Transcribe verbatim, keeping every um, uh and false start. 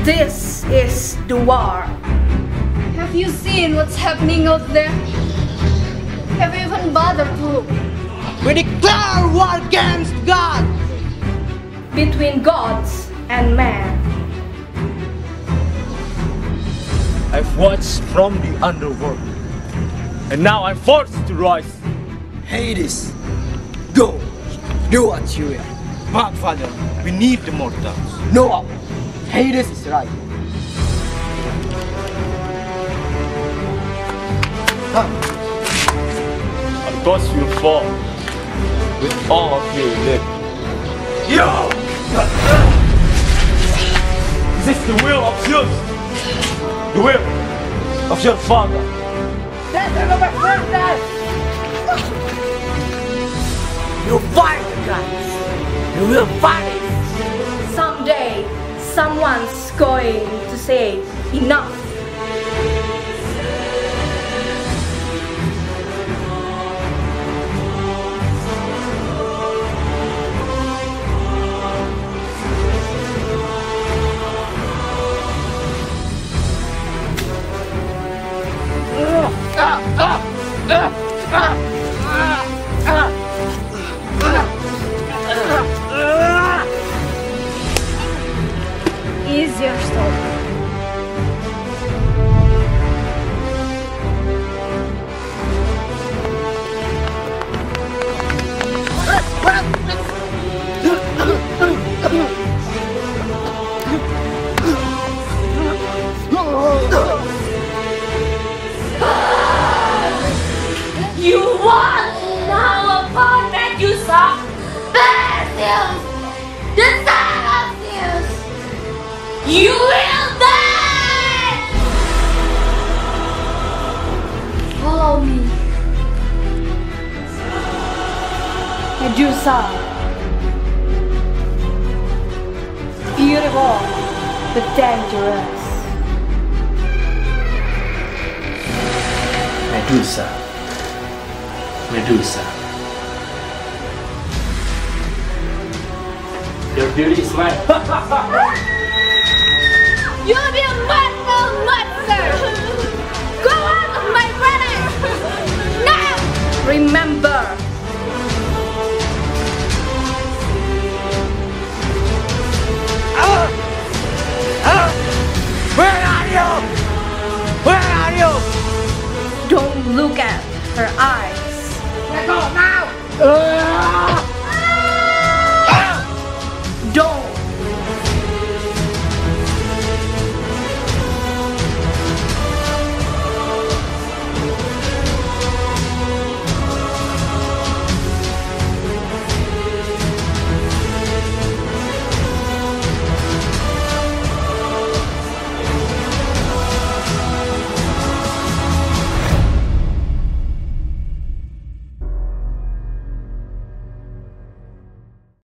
This is the war. Have you seen what's happening out there? Have you even bothered to look? We declare war against God! Between gods and man. I've watched from the underworld, and now I'm forced to rise. Hades, go! Do what you will. But Father, we need the mortals. No, Hades is right. Huh. Argos will fall with all of you live. Yo! This is the will of Zeus, the will of your father. You fight the gods. You will fight it. Someday, someone's going to say enough. Easier stop. You won! Now upon Medusa, Zeus, the son of Zeus, you will die! Follow me. Medusa. Beautiful, but dangerous. Medusa. Medusa. Your beauty is mine. You'll be a mortal monster! Go out of my presence! Now! Remember,